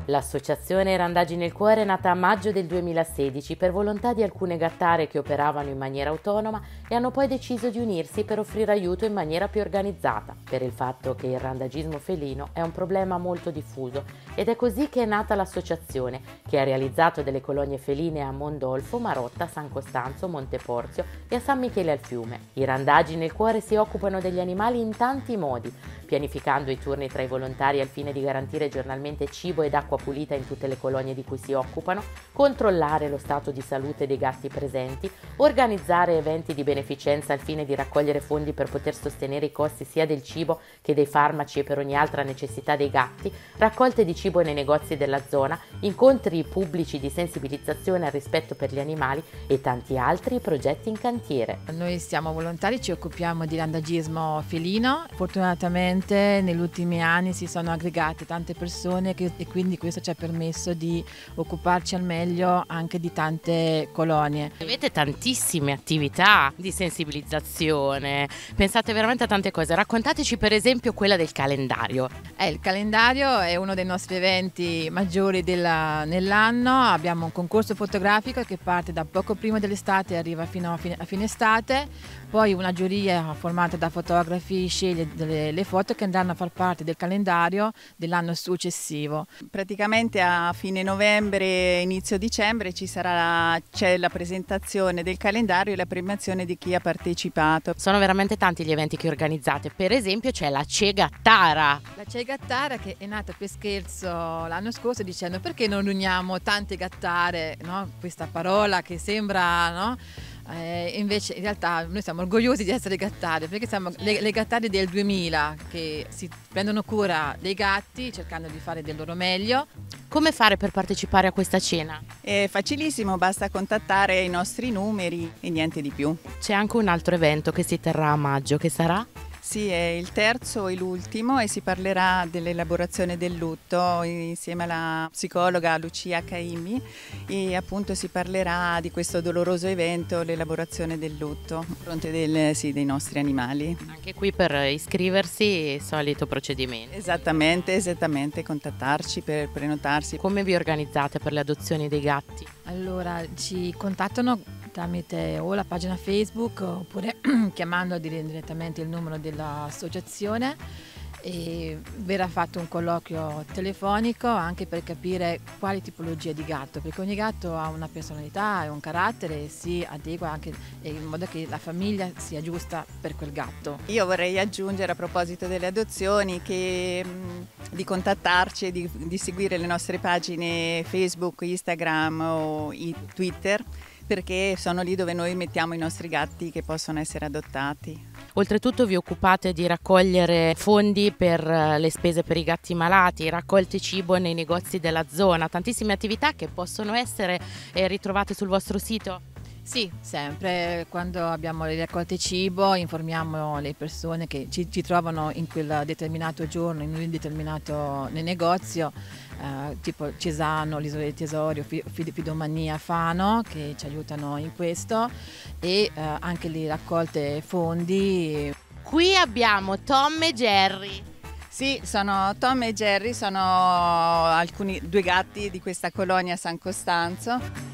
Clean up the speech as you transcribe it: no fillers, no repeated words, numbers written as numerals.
L'associazione Randagi nel Cuore è nata a maggio del 2016 per volontà di alcune gattare che operavano in maniera autonoma e hanno poi deciso di unirsi per offrire aiuto in maniera più organizzata, per il fatto che il randagismo felino è un problema molto diffuso ed è così che è nata l'associazione, che ha realizzato delle colonie feline a Mondolfo, Marotta, San Costanzo, Monteporzio e a San Michele al Fiume. I Randagi nel Cuore si occupano degli animali in tanti modi, pianificando i turni tra i volontari al fine di garantire giornalmente cibo ed acqua pulita in tutte le colonie di cui si occupano, controllare lo stato di salute dei gatti presenti, organizzare eventi di beneficenza al fine di raccogliere fondi per poter sostenere i costi sia del cibo che dei farmaci e per ogni altra necessità dei gatti, raccolte di cibo nei negozi della zona, incontri pubblici di sensibilizzazione al rispetto per gli animali e tanti altri progetti in cantiere. Noi siamo volontari, ci occupiamo di randagismo felino. Fortunatamente negli ultimi anni si sono aggregate tante persone e quindi questo ci ha permesso di occuparci al meglio anche di tante colonie. Avete tantissime attività di sensibilizzazione, pensate veramente a tante cose. Raccontateci per esempio quella del calendario. Il calendario è uno dei nostri eventi maggiori nell'anno. Abbiamo un concorso fotografico che parte da poco prima dell'estate e arriva fino a fine estate. Poi una giuria formata da fotografi sceglie le foto che andranno a far parte del calendario dell'anno successivo. Praticamente a fine novembre, inizio dicembre c'è la presentazione del calendario e la premiazione di chi ha partecipato. Sono veramente tanti gli eventi che organizzate, per esempio c'è la Cegattara. La Cegattara che è nata per scherzo l'anno scorso dicendo perché non uniamo tante gattare, no? Questa parola che sembra, no? Invece in realtà noi siamo orgogliosi di essere gattare perché siamo le gattare del 2000 che si prendono cura dei gatti cercando di fare del loro meglio. Come fare per partecipare a questa cena? È facilissimo, basta contattare i nostri numeri e niente di più. C'è anche un altro evento che si terrà a maggio, che sarà? Sì, è il terzo e l'ultimo e si parlerà dell'elaborazione del lutto insieme alla psicologa Lucia Caimi e appunto si parlerà di questo doloroso evento, l'elaborazione del lutto a fronte dei nostri animali. Anche qui per iscriversi, solito procedimento. Esattamente, contattarci per prenotarsi. Come vi organizzate per le adozioni dei gatti? Allora ci contattano tramite o la pagina Facebook oppure chiamando direttamente il numero dell'associazione e verrà fatto un colloquio telefonico anche per capire quali tipologie di gatto, perché ogni gatto ha una personalità e un carattere e si adegua anche in modo che la famiglia sia giusta per quel gatto. Io vorrei aggiungere a proposito delle adozioni di contattarci e di seguire le nostre pagine Facebook, Instagram o Twitter, perché sono lì dove noi mettiamo i nostri gatti che possono essere adottati. Oltretutto vi occupate di raccogliere fondi per le spese per i gatti malati, raccolte cibo nei negozi della zona, tantissime attività che possono essere ritrovate sul vostro sito? Sì, sempre. Quando abbiamo le raccolte cibo informiamo le persone che ci trovano in quel determinato giorno, in un determinato negozio, tipo Cesano, l'Isola del Tesorio, Fidomania, Fano, che ci aiutano in questo e anche le raccolte fondi. Qui abbiamo Tom e Jerry. Sì, sono Tom e Jerry, sono due gatti di questa colonia San Costanzo.